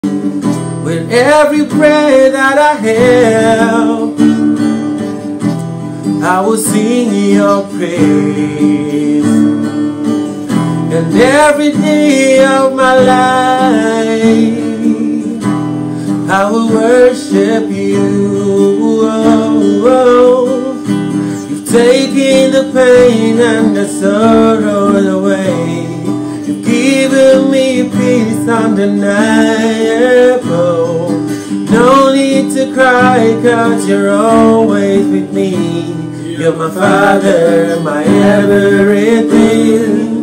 With every breath that I have, I will sing your praise. And every day of my life, I will worship you. You've taken the pain and the sorrow away. You've given me peace undeniable. No need to cry, 'cause you're always with me. You're my Father, my everything.